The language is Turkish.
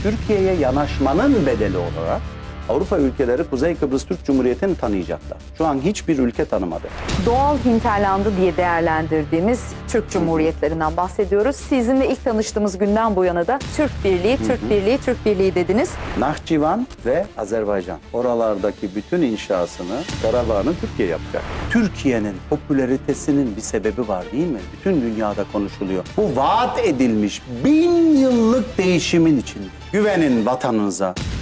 Türkiye'ye yanaşmanın bedeli olarak Avrupa ülkeleri Kuzey Kıbrıs Türk Cumhuriyeti'ni tanıyacaklar. Şu an hiçbir ülke tanımadı. Doğal hinterlandı diye değerlendirdiğimiz Türk Cumhuriyetlerinden bahsediyoruz. Sizinle ilk tanıştığımız günden bu yana da Türk Birliği, Türk Birliği, Türk Birliği dediniz. Nahçıvan ve Azerbaycan. Oralardaki bütün inşasını, Karabağ'ını Türkiye yapacak. Türkiye'nin popülaritesinin bir sebebi var değil mi? Bütün dünyada konuşuluyor. Bu vaat edilmiş 1000 yıllık değişimin için güvenin vatanınıza,